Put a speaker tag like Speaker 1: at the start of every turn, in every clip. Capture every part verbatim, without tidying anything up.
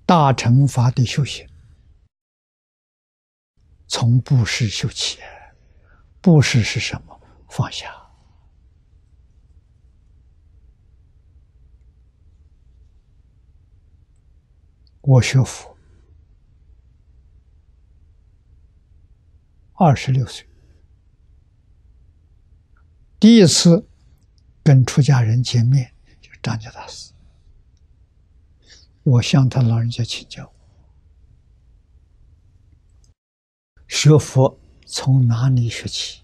Speaker 1: 大乘法的修行，从布施修起。布施是什么？放下。我学佛二十六岁，第一次跟出家人见面，就是张家大师。我向他老人家请教，学佛从哪里学起？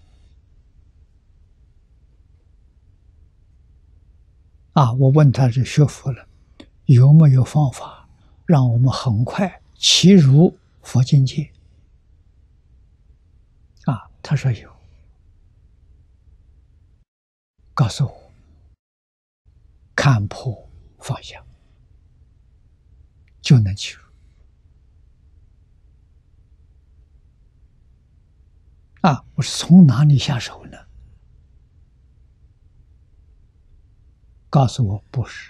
Speaker 1: 啊，我问他这学佛了，有没有方法让我们很快契入佛境界？啊，他说有，告诉我，看破放下就能契入。啊，我是从哪里下手呢？告诉我布施，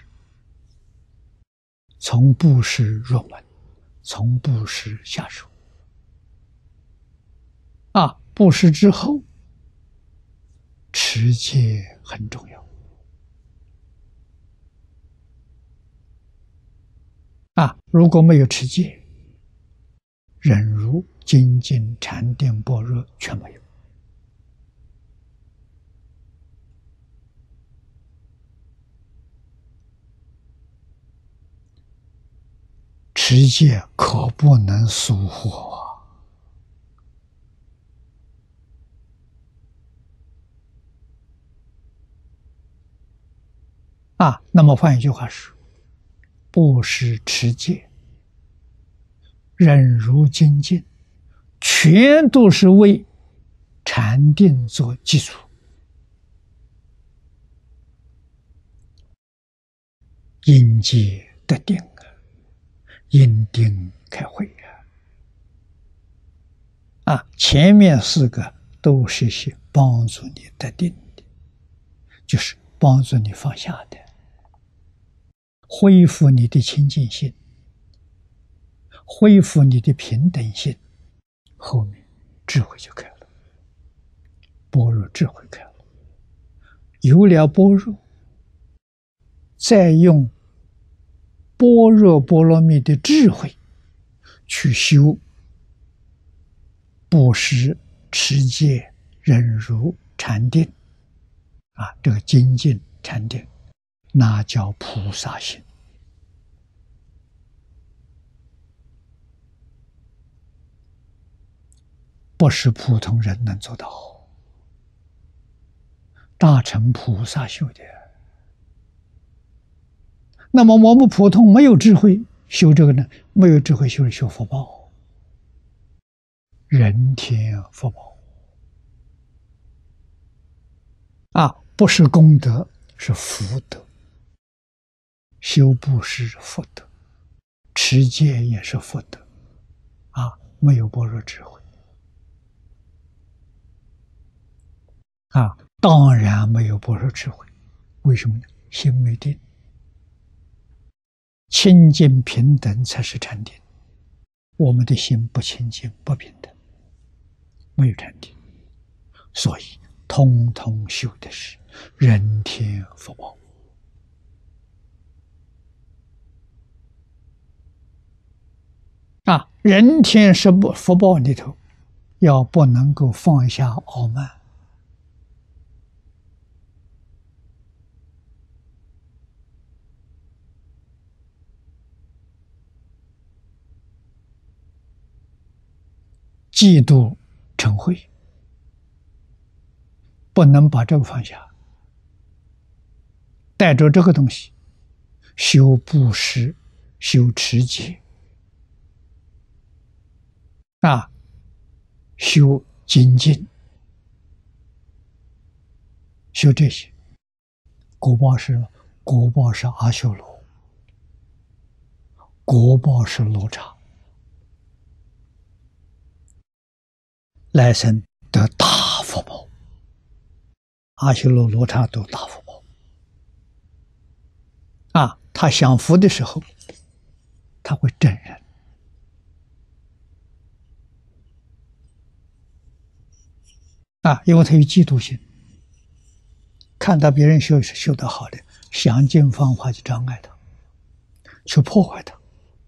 Speaker 1: 从布施入门，从布施下手。啊，布施之后，持戒很重要。啊，如果没有持戒，忍辱、精进、禅定、般若全没有。持戒可不能疏忽啊！啊，那么换一句话说，布施、持戒、忍辱、精进，全都是为禅定做基础。因戒得定啊，因定开慧啊！啊，前面四个都是些帮助你得定的，就是帮助你放下的，恢复你的清净心，恢复你的平等心，后面智慧就开了，般若智慧开了。有了般若，再用般若波罗蜜的智慧去修布施、持戒、忍辱、禅定啊，这个精进禅定，那叫菩萨行。不是普通人能做到，大乘菩萨修的。那么我们普通没有智慧修这个呢？没有智慧修修福报，人天福报啊，不是功德，是福德。修布施是福德，持戒也是福德啊，没有般若智慧啊，当然没有般若智慧。为什么呢？心没定。清净平等才是禅定，我们的心不清净不平等，没有禅定，所以通通修的是人天福报啊！人天是不福报里头，要不能够放下傲慢。嫉妒嗔恚，不能把这个放下，带着这个东西修布施、修持戒啊，修精进，修这些，果报是果报是阿修罗，果报是罗刹。来生得大福报，阿修罗、罗刹都大福报啊！他享福的时候， 他会整人啊，因为他有嫉妒心，看到别人修修得好的，想尽方法去障碍他，去破坏他，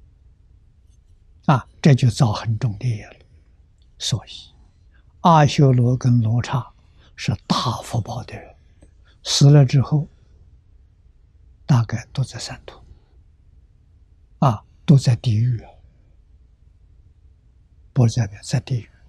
Speaker 1: 啊，这就造很重的业了。所以，阿修罗跟罗刹是大福报的人，死了之后，大概都在三途，啊，都在地狱，不是在边，在地狱。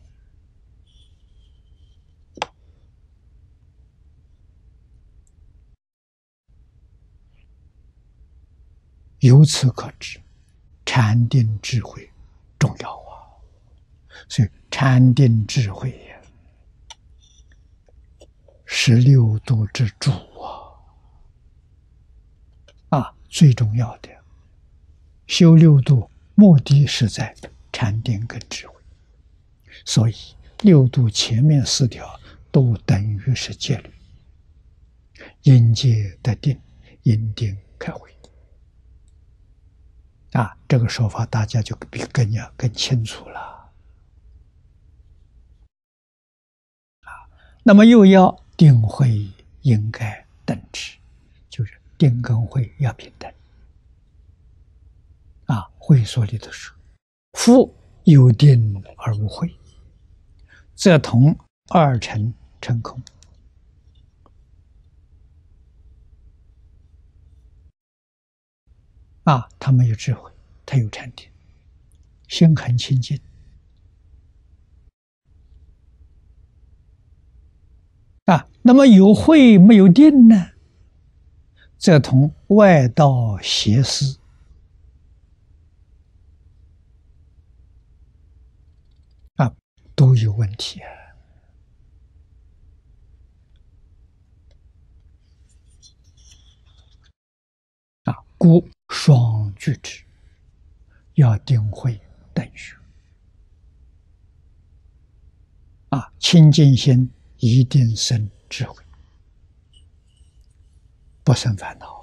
Speaker 1: 由此可知，禅定智慧重要啊！所以禅定智慧也是六度之主啊！啊，最重要的修六度目的是在禅定跟智慧，所以六度前面四条都等于是戒律，因戒得定，因定开慧。啊，这个说法大家就比更要更清楚了。啊，那么又要定慧应该等持，就是定跟慧要平等。啊，慧说里头说，夫有定而无慧，则同二乘成空。啊，他没有智慧，他有禅定，心很清净。啊，那么有慧没有定呢？则同外道邪思。啊，都有问题啊！啊，故双具之，要定慧等学。啊，清净心一定生智慧，不生烦恼。